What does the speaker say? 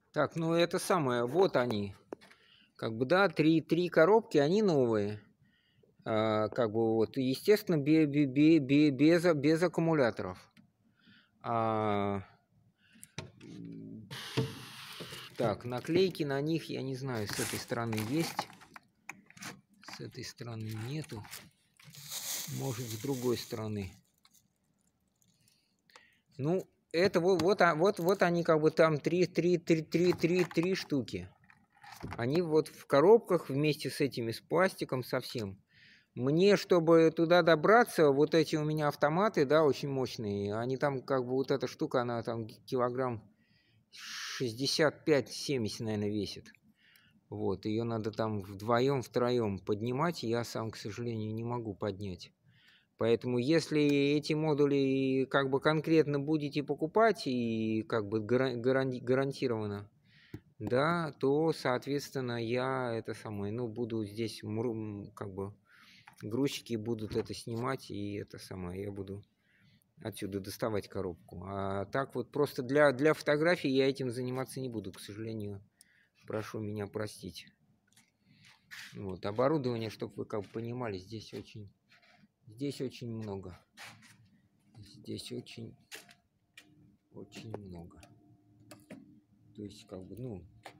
Так, ну это самое, вот они. Как бы, да, три коробки, они новые. Как бы вот, естественно, без аккумуляторов. А, так, наклейки на них, я не знаю, с этой стороны есть. С этой стороны нету. Может, с другой стороны. Ну, это вот они как бы там три штуки. Они вот в коробках вместе с этими, с пластиком совсем. Мне, чтобы туда добраться, вот эти у меня автоматы, да, очень мощные. Они там как бы вот эта штука, она там килограмм 65-70, наверное, весит. Вот, ее надо там вдвоем, втроем поднимать, я сам, к сожалению, не могу поднять. Поэтому если эти модули как бы конкретно будете покупать и как бы гарантированно, да, то, соответственно, я это самое, ну, буду здесь как бы грузчики будут это снимать, и это самое, я буду отсюда доставать коробку. А так вот просто для фотографий я этим заниматься не буду, к сожалению. Прошу меня простить. Вот, оборудование, чтобы вы как бы понимали, здесь очень много. Здесь очень много. То есть, как бы, ну,